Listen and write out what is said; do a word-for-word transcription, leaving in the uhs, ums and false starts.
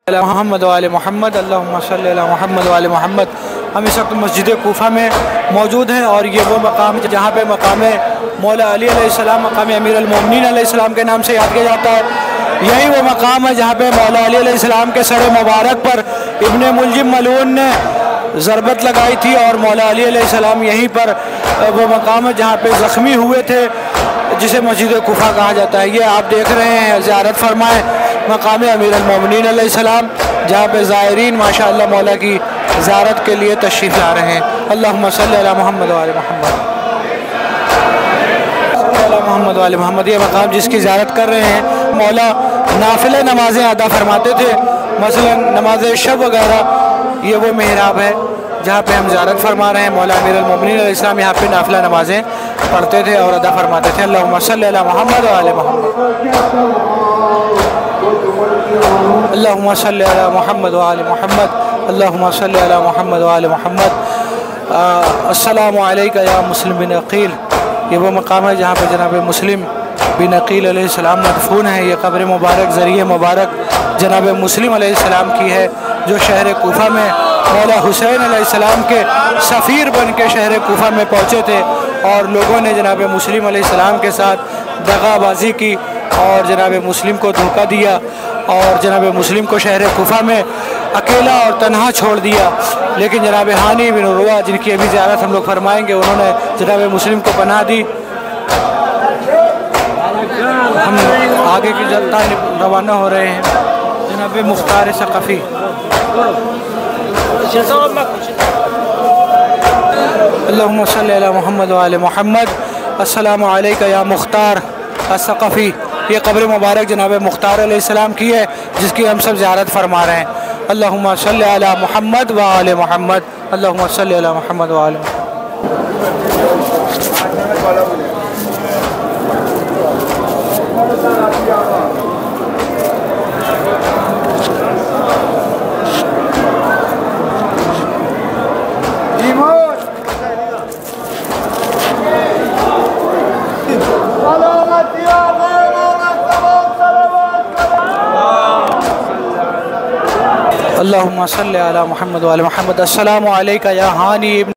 मोहम्मद वाले मोहम्मद अल्लाहुम्मा सल्ली अला मोहम्मद वाले मोहम्मद। हम इस वक्त मस्जिद कोफा में मौजूद हैं और ये वो मकाम है जहाँ पे मकाम मौला अली अलैहिस्सलाम मकाम अमीर अल-मोमिनीन अलैहिस्सलाम के नाम से याद किया जाता है। यही वो मकाम है जहाँ पे मौला अली अलैहिस्सलाम के सर मुबारक पर इब्ने मुलजिम मलून ने ज़रबत लगाई थी और मौला अली अलैहिस्सलाम यहीं पर वो मकाम है जहाँ पे ज़ख्मी हुए थे, जिसे मस्जिद कोफा कहा जाता है। ये आप देख रहे हैं ज़ियारत फरमाएँ मकाम अमीर अल-मोमिनीन अलैहिस्सलाम, जहाँ पे ज़ायरीन माशाअल्लाह मौला की ज़ियारत के लिए तशरीफ़ ला रहे हैं। अल्लाहुम्मा सल्ली अला मोहम्मद वाले मोहम्मद मोहम्मद वाले मोहम्मद। ये मकाम जिसकी ज़ियारत कर रहे हैं मौला नाफिले नमाज़ें अदा फरमाते थे, मसलन नमाज शब वगैरह। ये वो मेहराब है जहाँ पे हम ज़ियारत फरमा रहे हैं। मौला अमीर अल-मोमिनीन अलैहिस्सलाम यहाँ पे नाफिला नमाज़ें पढ़ते थे और अदा फरमाते थे। अल्लाहुम्मा सल्ली अला मोहम्मद वाले मोहम्मद अल्लाहुम्मा सल्ली अला मोहम्मद वाले मोहम्मद अल्लाहुम्मा सल्ली अला मोहम्मद वाले मोहम्मद। अस्सलामु अलैका या मुस्लिम बिन अकील। ये वो मकाम है जहाँ पे जनाब मुस्लिम बिन अकील अलैहिस्सलाम मदफून है। ये कब्र मुबारक ज़रिए मुबारक जनाब मुस्लिम अलैहिस्सलाम की है, जो शहर कोफा में मौला हुसैन अलैहिस्सलाम के सफ़ीर बन के शहर कोफा में पहुँचे थे और लोगों ने जनाब मुस्लिम अलैहिस्सलाम के साथ दगाबाजी की और जनाब मुस्लिम को धोखा दिया और जनाब मुस्लिम को शहर कोफा में अकेला और तन्हा छोड़ दिया। लेकिन जनाब हानी बिन उरवा, जिनकी अभी ज़ियारत हम लोग फरमाएंगे, उन्होंने जनाब मुस्लिम को पनाह दी। हम आगे की जनता रवाना हो रहे हैं। जनाब मुख्तार सक़फ़ी अल्लाहुम्मा सल्ली अला मोहम्मद वाले मोहम्मद। अस्सलामु अलैका या मुख्तार सक़फ़ी। ये कब्र मुबारक जनाब मुख्तार अलैहिस्सलाम की है, जिसकी हम सब ज़ियारत फरमा रहे हैं। अल्लाहुम्मा सल्ली अला मोहम्मद व आले मोहम्मद अल्लाहुम्मा सल्ली अला मोहम्मद व आले अल्लाहुम्मा सल्ली अला मोहम्मद वाले मोहम्मद। अस्सलामु अलैका या हानी।